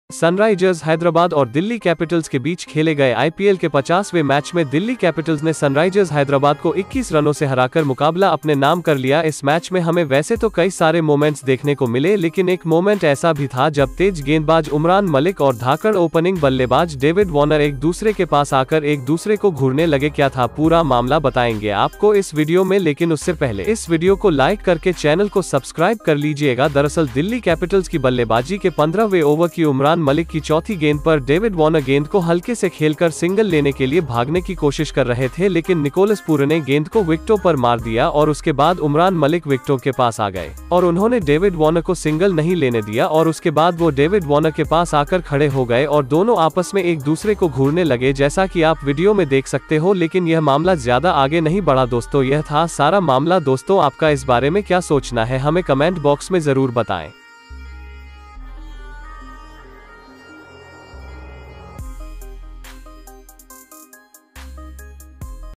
Sunrisers Hyderabad और Delhi Capitals के बीच खेले गए आईपीएल के 50वें मैच में दिल्ली कैपिटल्स ने सनराइजर्स हैदराबाद को 21 रनों से हराकर मुकाबला अपने नाम कर लिया। इस मैच में हमें वैसे तो कई सारे मोमेंट्स देखने को मिले, लेकिन एक मोमेंट ऐसा भी था जब तेज गेंदबाज उमरान मलिक और धाकड़ ओपनिंग बल्लेबाज डेविड वार्नर एक दूसरे के पास आकर एक दूसरे को घूरने लगे। क्या था पूरा मामला बताएंगे आपको इस वीडियो में, लेकिन उससे पहले इस वीडियो को लाइक करके चैनल को सब्सक्राइब कर लीजिएगा। दरअसल दिल्ली कैपिटल्स की बल्लेबाजी के 15वें ओवर की उमरान मलिक की चौथी गेंद पर डेविड वार्नर गेंद को हल्के से खेलकर सिंगल लेने के लिए भागने की कोशिश कर रहे थे, लेकिन निकोलस पूरन ने गेंद को विकेटों पर मार दिया और उसके बाद उमरान मलिक विकेटों के पास आ गए और उन्होंने डेविड वार्नर को सिंगल नहीं लेने दिया और उसके बाद वो डेविड वार्नर के पास आकर खड़े हो गए और दोनों आपस में एक दूसरे को घूरने लगे, जैसा कि आप वीडियो में देख सकते हो। लेकिन यह मामला ज्यादा आगे नहीं बढ़ा दोस्तों, यह था सारा मामला। दोस्तों आपका इस बारे में क्या सोचना है हमें कमेंट बॉक्स में जरूर बताएं।